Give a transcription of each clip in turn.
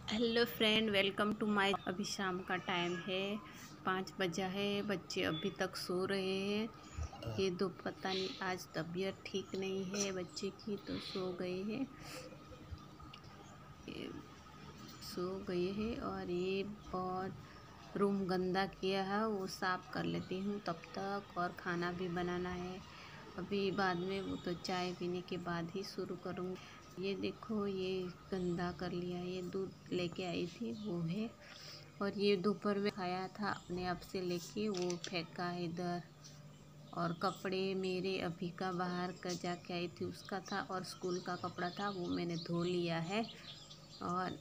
Hello friend, welcome to my. अभी शाम का टाइम है, 5 बजा है। बच्चे अभी तक सो रहे हैं। ये दो पता नहीं आज तबीयत ठीक नहीं है बच्चे की, तो सो गए हैं। और ये बहुत रूम गंदा किया है, वो साफ़ कर लेती हूँ तब तक। और खाना भी बनाना है अभी बाद में, वो तो चाय पीने के बाद ही शुरू करूँगी। ये देखो, ये गंदा कर लिया। ये दूध लेके आई थी वो है, और ये दोपहर में खाया था अपने आप से लेके, वो फेंका है इधर। और कपड़े मेरे अभी का बाहर का जाके आई थी उसका था, और स्कूल का कपड़ा था वो मैंने धो लिया है। और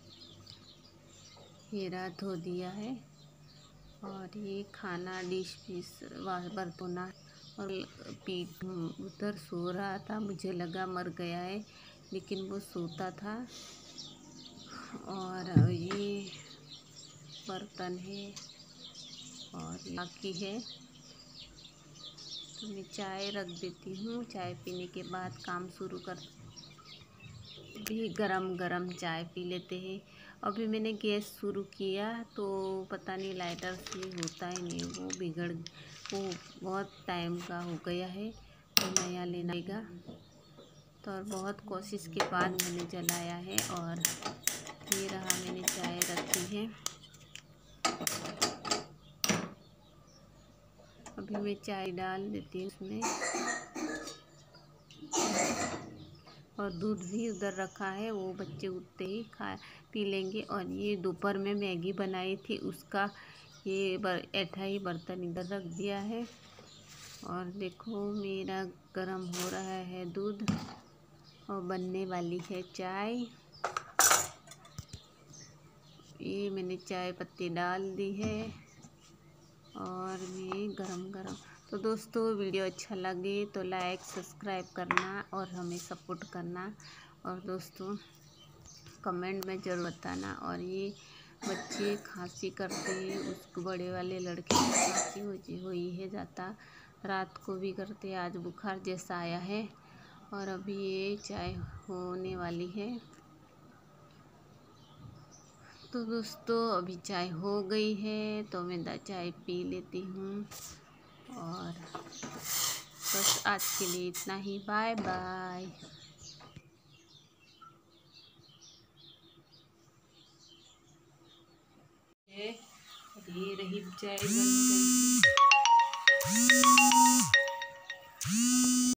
हीरा धो दिया है। और ये खाना डिश पीस बर्तना। और पीठ उधर सो रहा था, मुझे लगा मर गया है, लेकिन वो सोता था। और ये बर्तन है और बाकी है, तो मैं चाय रख देती हूँ। चाय पीने के बाद काम शुरू कर भी। गरम गरम चाय पी लेते हैं। अभी मैंने गैस शुरू किया तो पता नहीं लाइटर से होता ही नहीं, वो बहुत टाइम का हो गया है, तो नया लेना पड़ेगा। तो और बहुत कोशिश के बाद मैंने जलाया है। और ये रहा, मैंने चाय रखी है। अभी मैं चाय डाल देती हूँ उसमें, और दूध भी उधर रखा है, वो बच्चे उठते ही पी लेंगे। और ये दोपहर में मैगी बनाई थी उसका ये ऐठा ही बर्तन इधर रख दिया है। और देखो मेरा गरम हो रहा है दूध, और बनने वाली है चाय। ये मैंने चाय पत्ती डाल दी है, और मैं गरम गरम। तो दोस्तों, वीडियो अच्छा लगे तो लाइक सब्सक्राइब करना और हमें सपोर्ट करना। और दोस्तों, कमेंट में ज़रूर बताना। और ये बच्चे खांसी करते हैं, उसको बड़े वाले लड़के को खांसी हुई है ज़्यादा, रात को भी करते, आज बुखार जैसा आया है। और अभी ये चाय होने वाली है। तो दोस्तों, अभी चाय हो गई है, तो मैं चाय पी लेती हूँ। और बस आज के लिए इतना ही। Bye bye. ये रही चाय बन गई।